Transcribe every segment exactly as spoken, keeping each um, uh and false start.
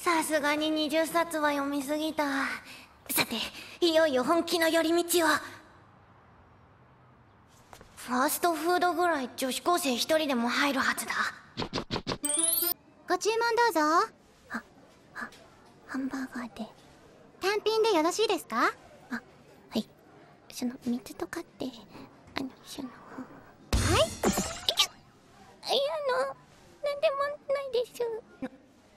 さすがににじゅっさつは読みすぎた。さて、いよいよ本気の寄り道を。ファーストフードぐらい女子高生一人でも入るはずだ。 ご注文どうぞ。 は、は、ハンバーガーで。 単品でよろしいですか？ あ、はい。その水とかって、あの、その。はい。いや、あの、なんでもないです。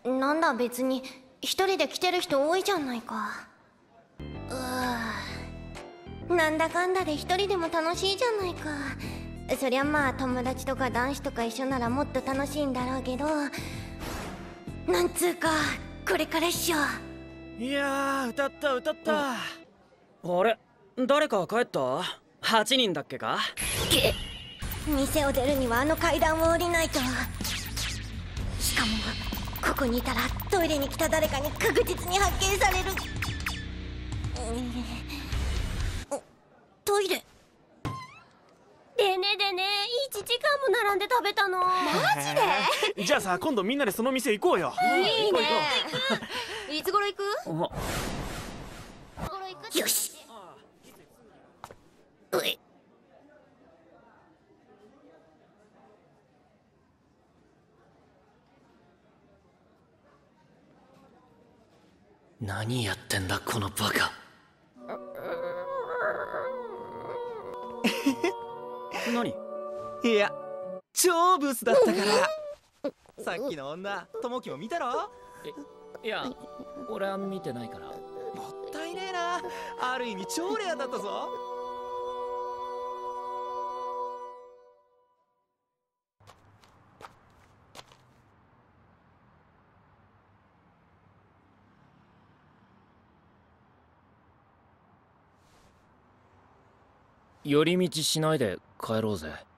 な、なんだ別に、一人で来てる人多いじゃないか。うーなんだかんだで一人でも楽しいじゃないか。そりゃまあ友達とか男子とか一緒ならもっと楽しいんだろうけど、なんつうかこれからっしょ。 いやー、歌った歌った。あれ、誰か帰った？はちにんだっけか？ け店を出るにはあの階段を降りないと。しかもここにいたらトイレに来た誰かに確実に発見される。おトイレでねでね、いちじかんも並んで食べたの。マジで？じゃあさ、今度みんなでその店行こうよ。 いいね。いつ頃行く？ よし。うえ何やってんだこのバカ。 何？ いや、超ブスだったから。さっきの女、ともきも見たろ？ いや、俺は見てないから。 もったいねえな。ある意味超レアだったぞ。 寄り道しないで帰ろうぜ。